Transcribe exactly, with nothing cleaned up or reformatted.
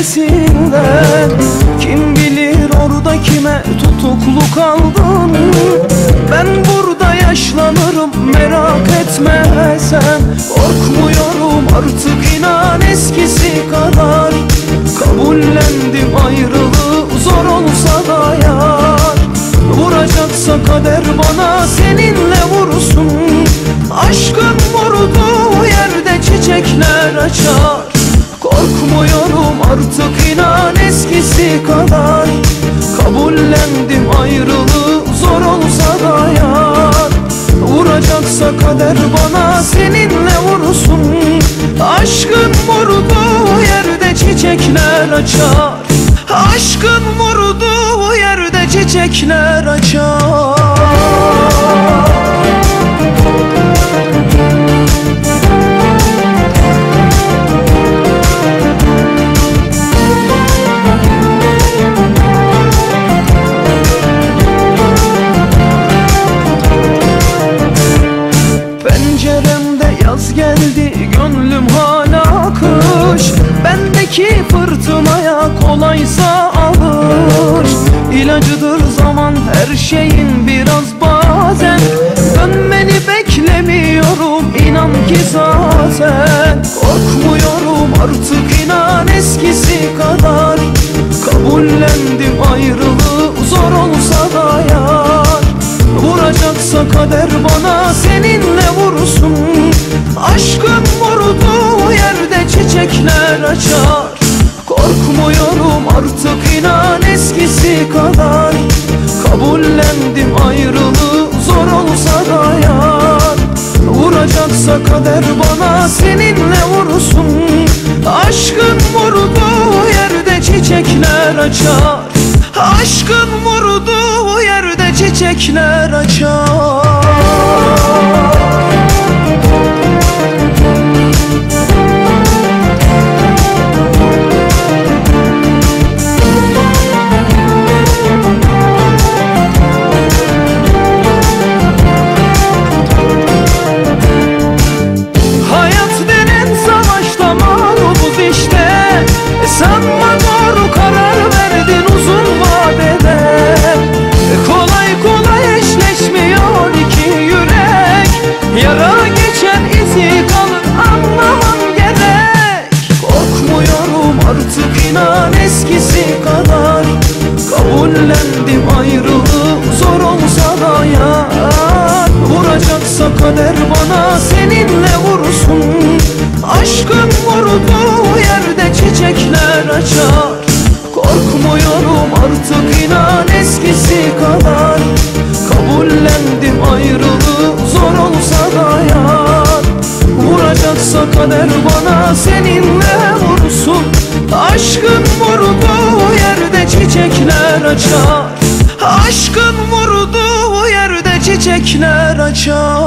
penceresinden. Kim bilir orada kime tutuklu kaldın. Ben burada yaşlanırım, merak etme sen. Korkmuyorum artık, inan eskisi kadar. Kabullendim ayrılığı, zor olsa da yar. Vuracaksa kader bana seninle vursun. Aşkın vurduğu yerde çiçekler açar. Korkmuyorum artık, inan eskisi kadar. Kabullendim ayrılığı, zor olsa da yar. Vuracaksa kader bana seninle vursun. Aşkın vurduğu yerde çiçekler açar. Aşkın vurduğu yerde çiçekler açar. Penceremde yaz geldi, gönlüm hala kış. Bendeki fırtınaya kolaysa alır. İlacıdır zaman her şeyin biraz bazen. Dönmeni beklemiyorum, inan ki zaten. Korkmuyorum artık, inan eskisi kadar. Kabullendim ayrılığı, zor olsa da yar. Vuracaksa kader bana seninle vursun. Aşkın vurduğu yerde çiçekler açar. Korkmuyorum artık, inan eskisi kadar. Kabullendim ayrılığı, zor olsa da yar. Vuracaksa kader bana seninle vursun. Aşkın vurduğu yerde çiçekler açar. Aşkın vurduğu yerde çiçekler açar. Hayat denen savaşta mağlubuz işte. Sanma doğru karar verdin uzun vadede. Kolay kolay eşleşmiyor iki yürek. Yara geçen izi kalır, anlaman gerek. Korkmuyorum artık, inan eskisi kadar. Kabullendim ayrılığı, zor olsa da yar. Vuracaksa kader bana seninle vursun. Aşkın vurduğu yerde çiçekler açar. Korkmuyorum artık, inan eskisi kadar. Kabullendim ayrılığı, zor olsa da yar. Vuracaksa kader bana seninle vursun. Aşkın vurduğu yerde çiçekler açar. Aşkın vurduğu yerde çiçekler açar.